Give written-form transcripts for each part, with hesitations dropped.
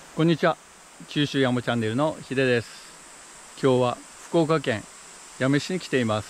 こんにちは。九州やもチャンネルのひでです。今日は福岡県八女市に来ています。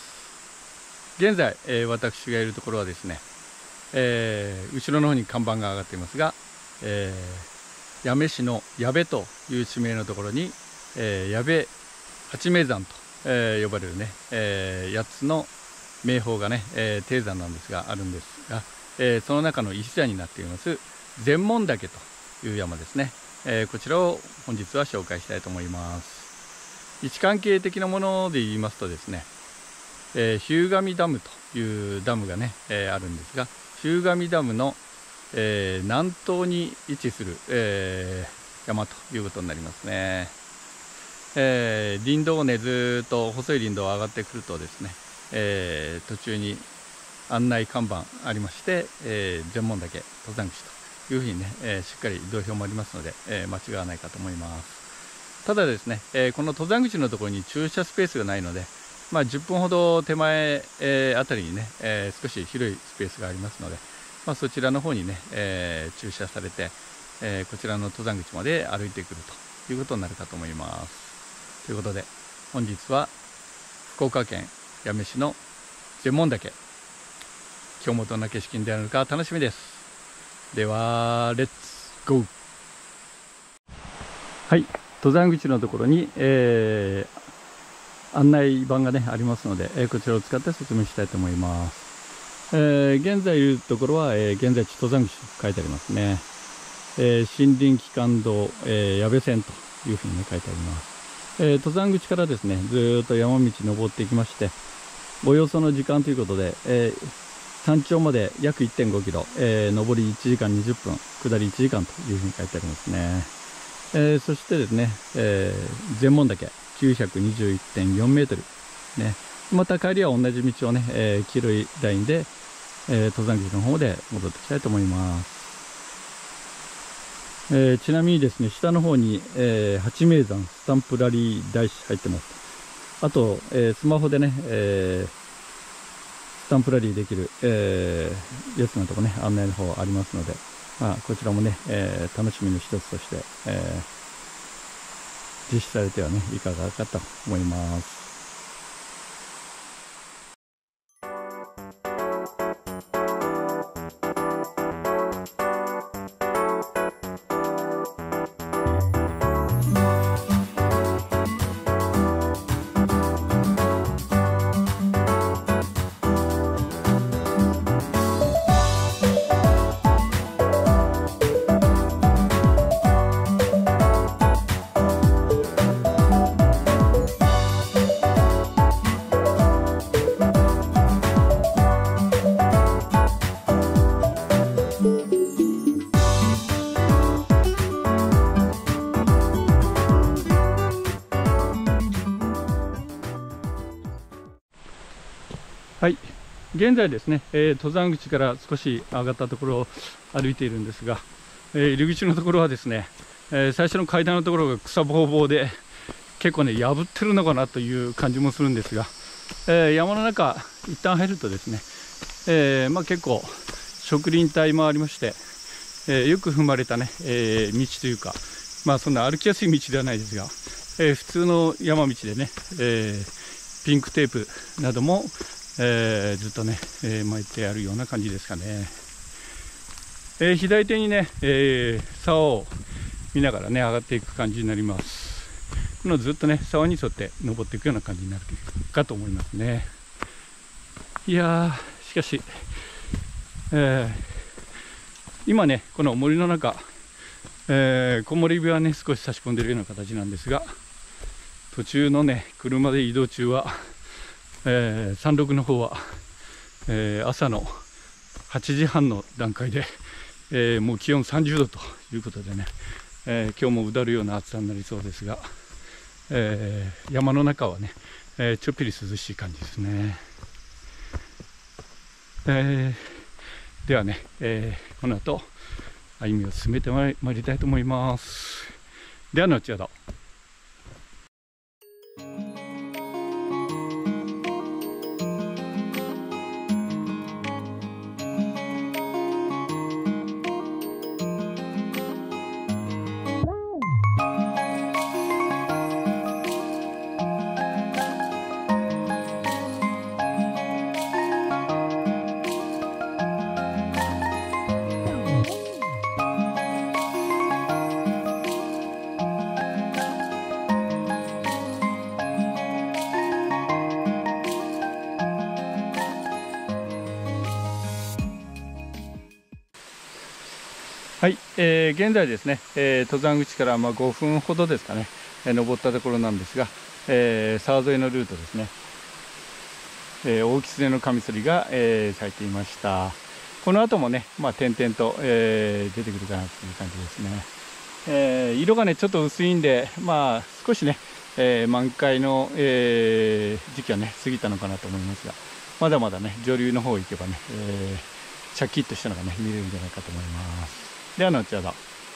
現在、私がいるところはですね、後ろの方に看板が上がっていますが、八女市の矢部という地名のところに、矢部八名山と、呼ばれるね、8つの名峰がね、低山なんですがあるんですが、その中の一座になっています全門岳という山ですね。こちらを本日は紹介したいと思います。位置関係的なもので言いますとですね、日向ダムというダムがね、あるんですが、日向ダムの、南東に位置する、山ということになりますね。林道をね、ずっと細い林道を上がってくるとですね、途中に案内看板ありまして、全門岳登山口というふうにね、しっかり道標もありますので、間違わないかと思います。ただですね、この登山口のところに駐車スペースがないので、10分ほど手前、あたりにね、少し広いスペースがありますので、そちらの方にね、駐車されて、こちらの登山口まで歩いてくるということになるかと思います。ということで本日は福岡県八女市の全門岳、今日もどんな景色に出るのか楽しみです。ではレッツゴー。はい、登山口のところに、案内板がねありますので、こちらを使って説明したいと思います。現在いるところは、現在地登山口と書いてありますね。森林機関道、矢部線というふうにね書いてあります。登山口からですねずっと山道登っていきまして、およその時間ということで、山頂まで約 1.5 キロ、上り1時間20分、下り1時間というふうに書いてありますね。そしてですね、全門岳 921.4 メートル、ね、また帰りは同じ道をね、黄色いラインで、登山口の方で戻っていきたいと思います。ちなみにですね、下の方に、八名山スタンプラリー台紙入ってます。あと、スマホでね、スタンプラリーできる、やつのとこね、案内の方ありますので、こちらもね、楽しみの一つとして、実施されてはね、いかがかと思います。はい、現在ですね、登山口から少し上がったところを歩いているんですが、入り口のところはですね、最初の階段のところが草ぼうぼうで結構ね破ってるのかなという感じもするんですが、山の中一旦入るとですね、結構植林帯もありまして、よく踏まれたね、道というか、そんな歩きやすい道ではないですが、普通の山道でね、ピンクテープなどもずっとね、巻いてあるような感じですかね。左手にね、沢を見ながらね上がっていく感じになります。このずっとね沢に沿って登っていくような感じになるかと思いますね。いやー、しかし、今ねこの森の中、木漏れ日はね少し差し込んでいるような形なんですが、途中のね車で移動中は山麓の方は、朝の8時半の段階で、もう気温30度ということでね、今日もうだるような暑さになりそうですが、山の中はね、ちょっぴり涼しい感じですね。ではね、この後歩みを進めてまいりたいと思います。では後ほど。 現在ですね、登山口から5分ほどですかね、登ったところなんですが、沢沿いのルートですね、大キツネのカミソリが、咲いていました。この後もね、点々と、出てくるかなという感じですね。色がねちょっと薄いんで、少しね、満開の、時期はね過ぎたのかなと思いますが、まだまだね上流の方行けばね、シャキッとしたのがね見れるんじゃないかと思います。では後ほど。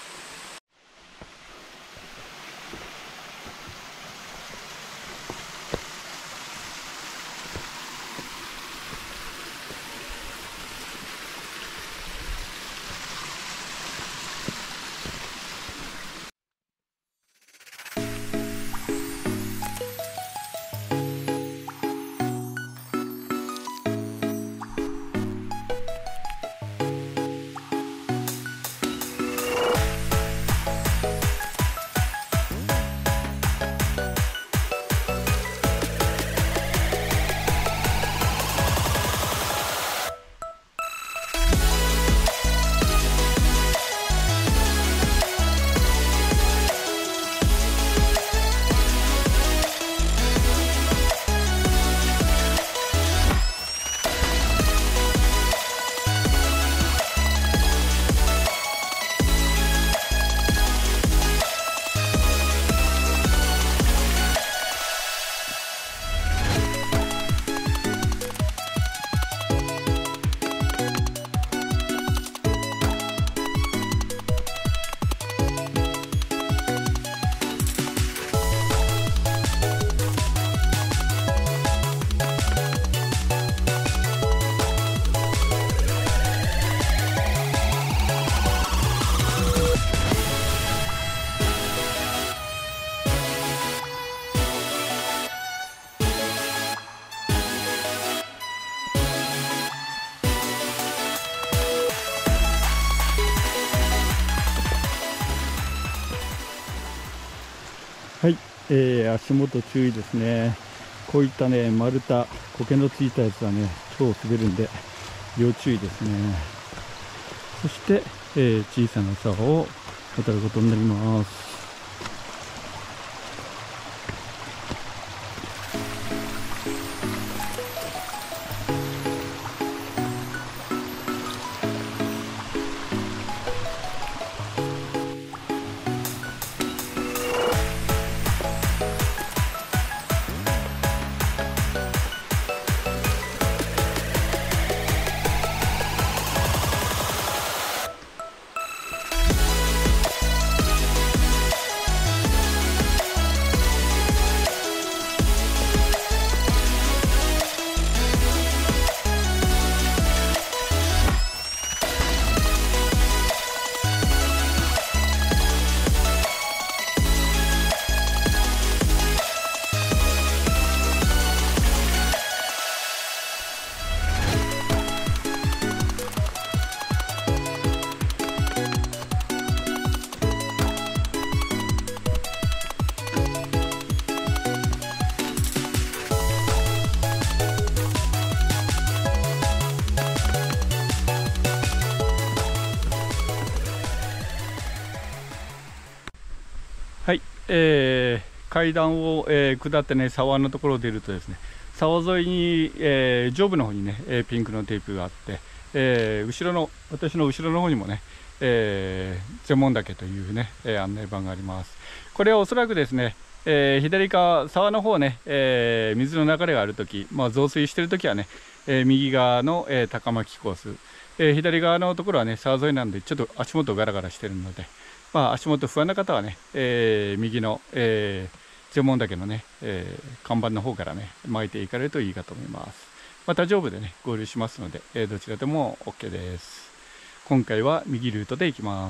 はい、足元注意ですね。こういったね丸太苔のついたやつはね超滑るんで要注意ですね。そして、小さな沢を渡ることになります。はい、階段を、下ってね沢のところを出るとですね、沢沿いに、上部の方にねピンクのテープがあって、私の後ろの方にもね、全門岳というね、案内板があります。これはおそらくですね、左側沢の方ね、水の流れがあるとき、増水しているときはね、右側の、高巻コース、左側のところはね沢沿いなんでちょっと足元ガラガラしてるので、足元不安な方はね、右の、全門岳のね、看板の方からね巻いていかれるといいかと思います。また上部でね合流しますので、どちらでも OK です。今回は右ルートで行きます。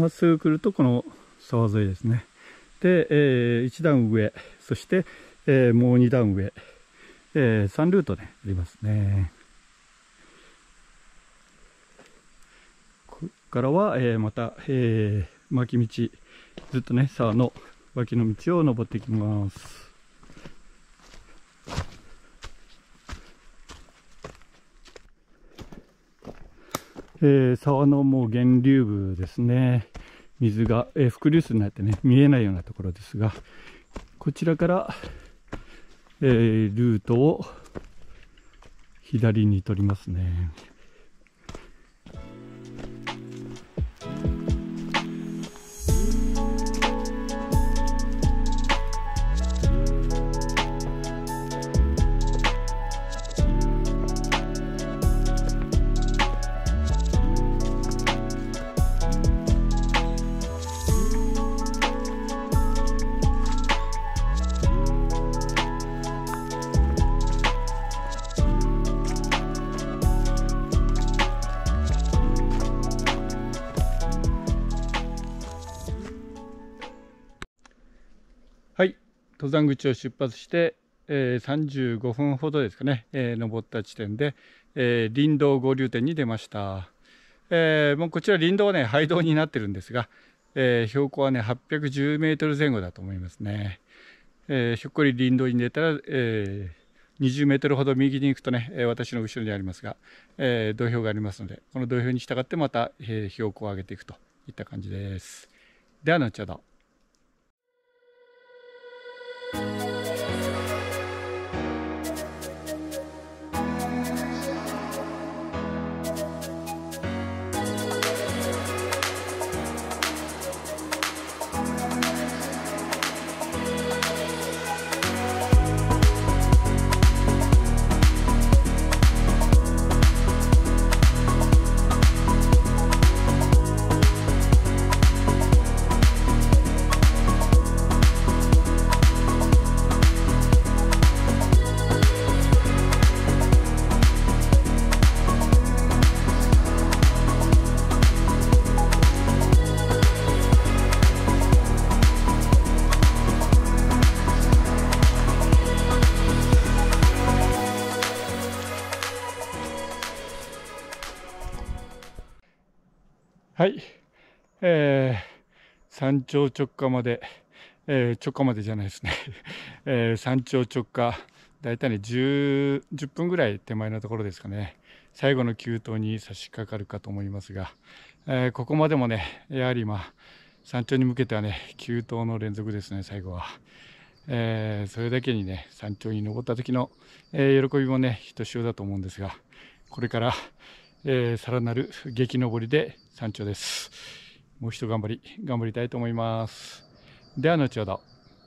まっすぐ来るとこの沢沿いですね。で、1段上、そして、もう2段上、3ルートでありますね。ここからは、また、巻き道、ずっとね、沢の脇の道を登っていきます。沢のもう源流部ですね。水が、伏流水になってね、見えないようなところですが、こちらから、ルートを左に取りますね。はい、登山口を出発して、35分ほどですかね、登った地点で、林道合流点に出ました。もうこちら林道はね、廃道になってるんですが、標高はね、810メートル前後だと思いますね。ひょっこり林道に出たら、20メートルほど右に行くとね、私の後ろにありますが、土俵がありますので、この土俵に従ってまた、標高を上げていくといった感じです。では後ほど。はい、山頂直下まで、直下までじゃないですね、山頂直下だいたいね10分ぐらい手前のところですかね。最後の急登に差し掛かるかと思いますが、ここまでもねやはり山頂に向けてはね急登の連続ですね。最後は、それだけにね山頂に登った時の、喜びもねひとしおだと思うんですが、これからさらなる激登りで山頂です。もう一頑張りたいと思います。では後ほど。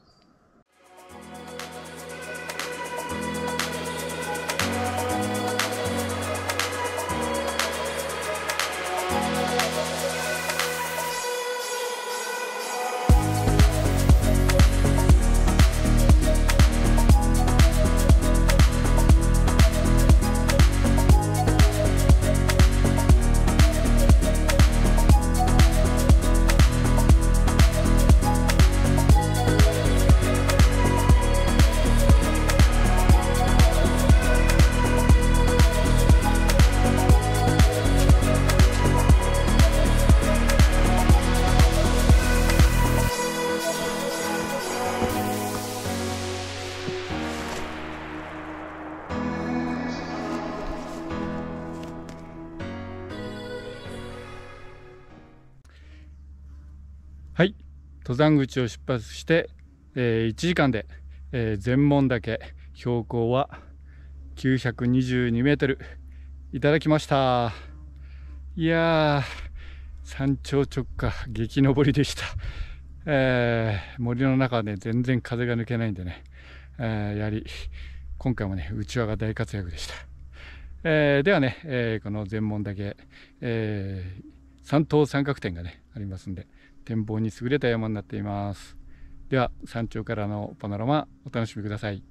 はい、登山口を出発して、1時間で、全門岳標高は922メートルいただきました。いやー、山頂直下激登りでした。森の中はね全然風が抜けないんでね、やはり今回もねうちわが大活躍でした。ではね、この全門岳、三等三角点がねありますんで、展望に優れた山になっています。では山頂からのパノラマお楽しみください。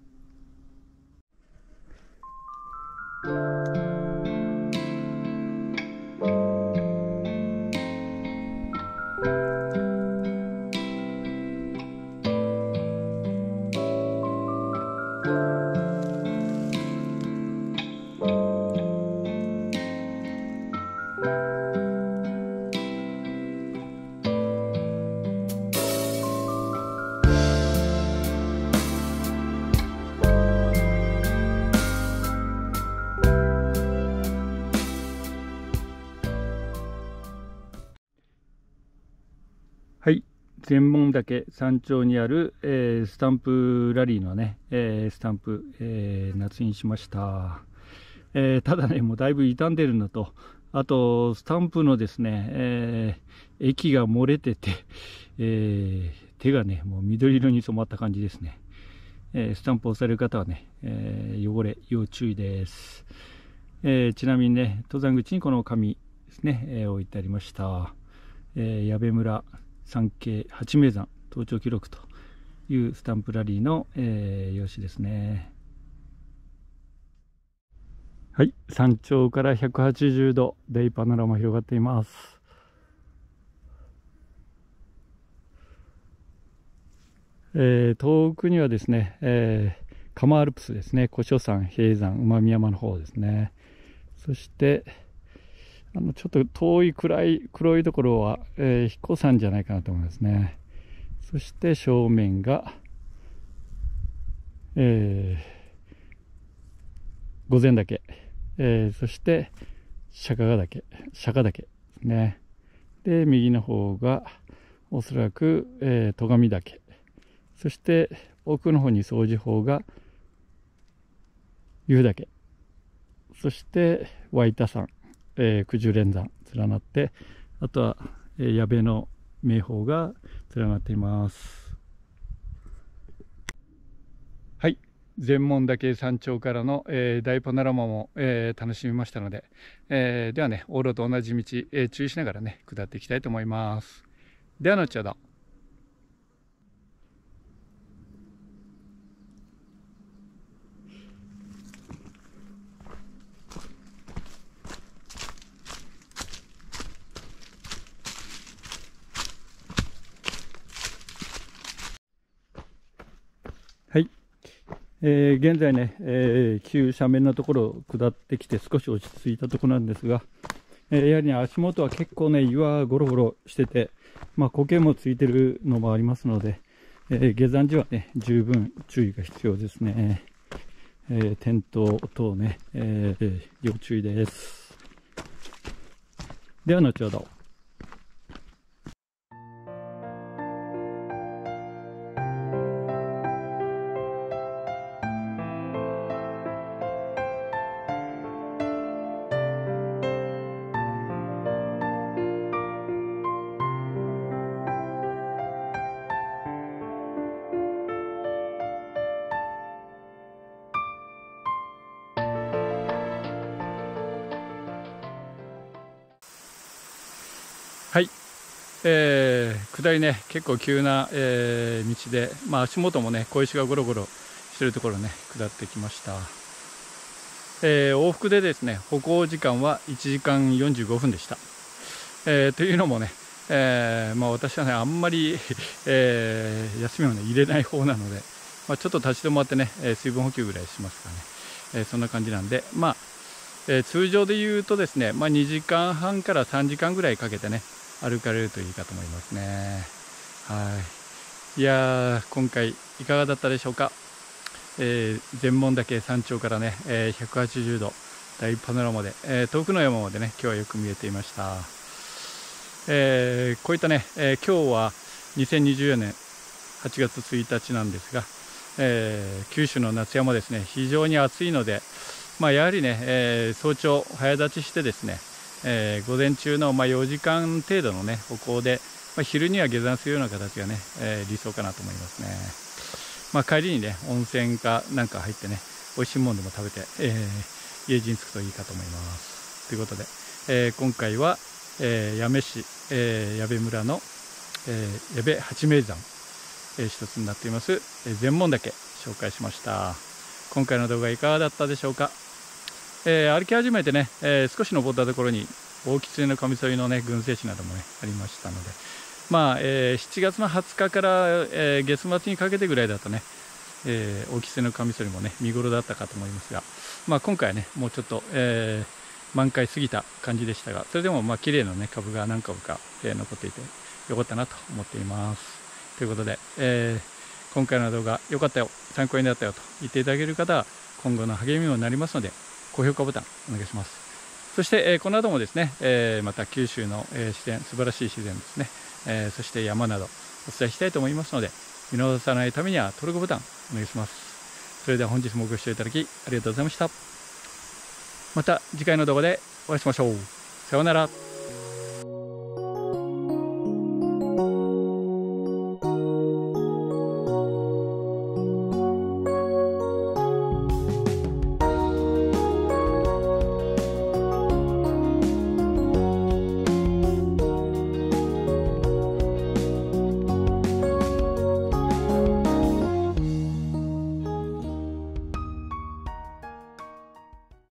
全門岳山頂にある、スタンプラリーのね、スタンプ、夏にしました。ただね、もうだいぶ傷んでるのと、あとスタンプのですね、液が漏れてて、手がねもう緑色に染まった感じですね。スタンプを押される方はね、汚れ要注意です。ちなみにね、登山口にこの紙ですね、置いてありました。矢部村山系八名山登頂記録というスタンプラリーの、用紙ですね。はい、山頂から180度デイパノラマ広がっています。遠くにはですね、釜アルプスですね、古書山、平山、馬見山の方ですね。そしてちょっと遠い黒いところは、彦山じゃないかなと思いますね。そして正面が、御前岳、そして釈迦岳ですね。で右の方がおそらく、戸上岳、そして奥の方に掃除方が湯岳、そして湧田山、九十連山連なって、あとは、矢部の名峰が連なっています。はい、全門岳山頂からの、大パノラマも、楽しみましたので、ではね、往路と同じ道、注意しながらね下っていきたいと思います。では後ほど。はい、現在ね、急斜面のところを下ってきて少し落ち着いたところなんですが、やはりね、足元は結構ね岩ゴロゴロしてて、苔もついてるのもありますので、下山時はね十分注意が必要ですね。転倒等ね、要注意です。では後ほど。はい、下りね結構急な、道で、足元もね小石がゴロゴロしてるところね下ってきました。往復でですね歩行時間は1時間45分でした。というのもね、私はねあんまり、休みをね入れない方なので、ちょっと立ち止まってね水分補給ぐらいしますかね、そんな感じなんで、通常で言うとですね、2時間半から3時間ぐらいかけてね歩かれるといいかと思いますね。はい、いやー今回いかがだったでしょうか。全門岳山頂からね、180度大パノラマで、遠くの山までね今日はよく見えていました。こういったね、今日は2024年8月1日なんですが、九州の夏山ですね非常に暑いので、やはりね、早朝早立ちしてですね、午前中の4時間程度のね歩行で、昼には下山するような形がね、理想かなと思いますね。帰りにね温泉かなんか入ってね美味しいものでも食べて、家路に着くといいかと思います。ということで、今回は、八女市、矢部村の、矢部八名山、一つになっています、全門岳紹介しました。今回の動画いかがだったでしょうか。歩き始めてね、少し登ったところに大狐のカミソリのね群生地などもねありましたので、7月の20日から、月末にかけてぐらいだとね、大狐のカミソリもね見頃だったかと思いますが、今回はねもうちょっと、満開過ぎた感じでしたが、それでも綺麗なね株が何株か、残っていてよかったなと思っています。ということで、今回の動画良かったよ、参考になったよと言っていただける方は今後の励みにもなりますので高評価ボタンお願いします。そして、この後もですね、また九州の、自然、素晴らしい自然ですね、そして山など、 お伝えしたいと思いますので、見逃さないためには登録ボタンお願いします。それでは本日もご視聴いただきありがとうございました。また次回の動画でお会いしましょう。さようなら。